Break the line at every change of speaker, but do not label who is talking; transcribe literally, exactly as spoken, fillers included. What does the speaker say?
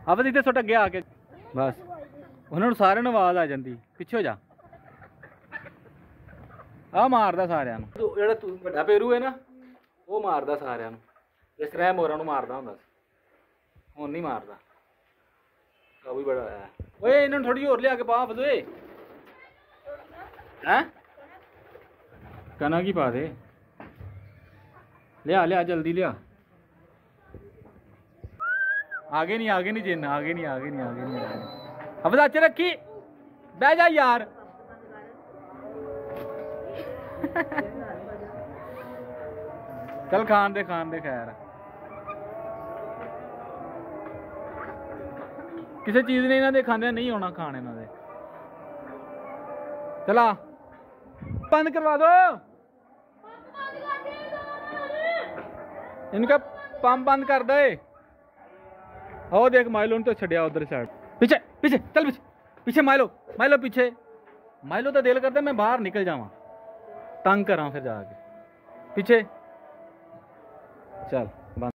अब इतने सुट अगे आके बस उन्होंने सारे आवाज़ आ जाती पिछे हो जा आ मारदा सारिਆਂ ਨੂੰ ਜਿਹੜਾ ਤੂੰ ਵੱਡਾ पेरू है ना वो मारदा सारिਆਂ ਨੂੰ जिस तरह मोरा ਨੂੰ मारदा ਹੁੰਦਾ ਸੀ ਹੁਣ नहीं मारदा का भी बड़ा है ओए इन्होंने थोड़ी और लिया के पा फदोए हैं कना की पा दे लिया लिया जल्दी लिया आगे नहीं आगे नहीं जिन आगे नहीं आगे नहीं आगे नहीं अब अच्छे रखी बह जा यार चल खान दे खान दे खैर किसी चीज ने इन्होंने खाने नहीं होना खाने इन्होंने चला बंद करवा दो इनका पंप बंद कर दे ओ देख माइलो ने तो छड़िया उधर साइड पीछे पीछे चल पीछे पीछे माइलो माइलो पीछे माइलो तो दिल करता मैं बाहर निकल जावा तंग करा फिर जाके पीछे चल